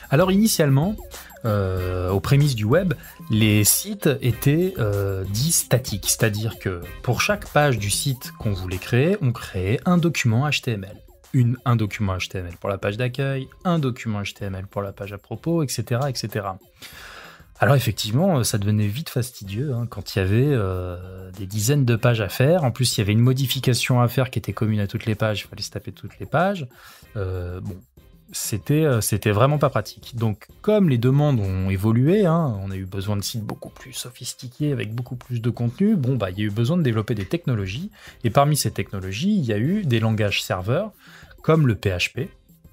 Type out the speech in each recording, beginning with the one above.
Alors initialement, aux prémices du web, les sites étaient dits statiques, c'est-à-dire que pour chaque page du site qu'on voulait créer, on créait un document HTML. Un document HTML pour la page d'accueil, un document HTML pour la page à propos, etc. etc. Alors effectivement, ça devenait vite fastidieux quand il y avait des dizaines de pages à faire. En plus, il y avait une modification à faire qui était commune à toutes les pages, il fallait se taper toutes les pages. C'était vraiment pas pratique. Donc, comme les demandes ont évolué, on a eu besoin de sites beaucoup plus sophistiqués, avec beaucoup plus de contenu, il y a eu besoin de développer des technologies. Et parmi ces technologies, il y a eu des langages serveurs, comme le PHP,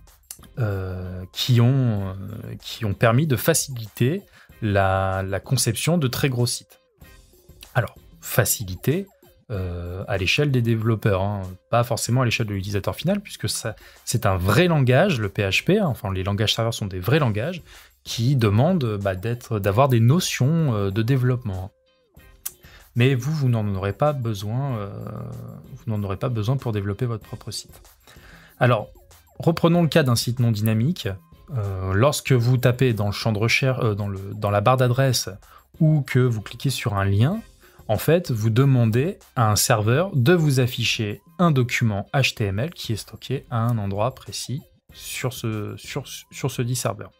qui ont permis de faciliter la conception de très gros sites. Alors, faciliter à l'échelle des développeurs, pas forcément à l'échelle de l'utilisateur final, puisque c'est un vrai langage, le PHP, les langages serveurs sont des vrais langages qui demandent d'avoir des notions de développement. Mais vous n'en aurez pas besoin, pour développer votre propre site. Alors, reprenons le cas d'un site non dynamique. Lorsque vous tapez dans le champ de recherche, dans la barre d'adresse, ou que vous cliquez sur un lien, en fait, vous demandez à un serveur de vous afficher un document HTML qui est stocké à un endroit précis sur ce dit serveur.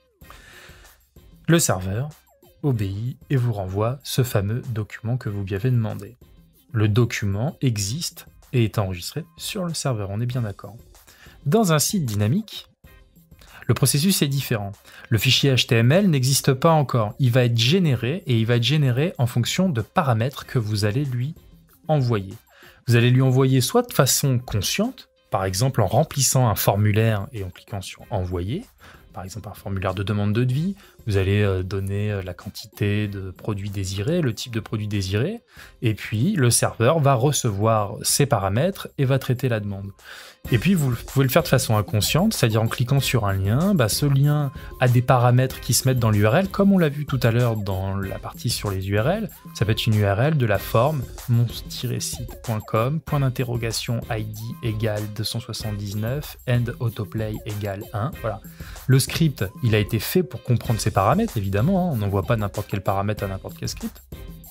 Le serveur obéit et vous renvoie ce fameux document que vous lui avez demandé. Le document existe et est enregistré sur le serveur, on est bien d'accord. Dans un site dynamique, le processus est différent. Le fichier HTML n'existe pas encore. Il va être généré et il va être généré en fonction de paramètres que vous allez lui envoyer. Vous allez lui envoyer soit de façon consciente, par exemple en remplissant un formulaire et en cliquant sur envoyer, par exemple un formulaire de demande de devis, vous allez donner la quantité de produits désirés, le type de produit désiré, et puis le serveur va recevoir ces paramètres et va traiter la demande. Et puis vous pouvez le faire de façon inconsciente, c'est-à-dire en cliquant sur un lien, ce lien a des paramètres qui se mettent dans l'URL, comme on l'a vu tout à l'heure dans la partie sur les URL. Ça peut être une URL de la forme mon-site.com, ID égale 279, end autoplay égale 1. Voilà. Le script, il a été fait pour comprendre ces paramètres, évidemment, on n'envoie pas n'importe quel paramètre à n'importe quel script.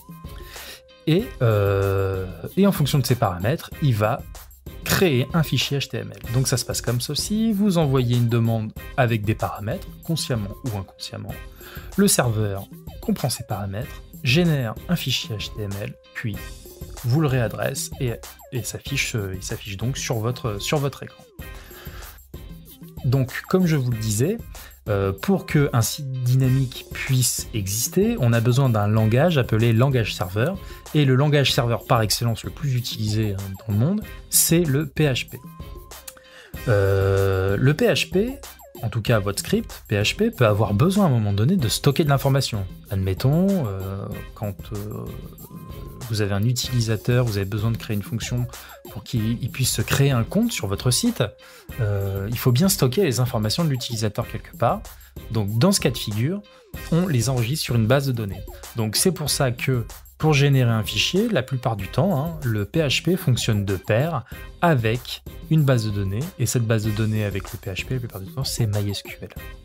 Et en fonction de ces paramètres, il va créer un fichier HTML. Donc ça se passe comme ceci, vous envoyez une demande avec des paramètres, consciemment ou inconsciemment. Le serveur comprend ces paramètres, génère un fichier HTML, puis vous le réadresse et il s'affiche donc sur votre écran. Donc comme je vous le disais, pour qu'un site dynamique puisse exister, on a besoin d'un langage appelé langage serveur. Et le langage serveur par excellence le plus utilisé dans le monde, c'est le PHP. Le PHP, en tout cas votre script PHP, peut avoir besoin à un moment donné de stocker de l'information. Admettons, quand vous avez un utilisateur, vous avez besoin de créer une fonction pour qu'il puisse se créer un compte sur votre site, il faut bien stocker les informations de l'utilisateur quelque part. Donc dans ce cas de figure, on les enregistre sur une base de données. Donc c'est pour ça que pour générer un fichier, la plupart du temps, le PHP fonctionne de pair avec une base de données, et cette base de données avec le PHP, la plupart du temps, c'est MySQL.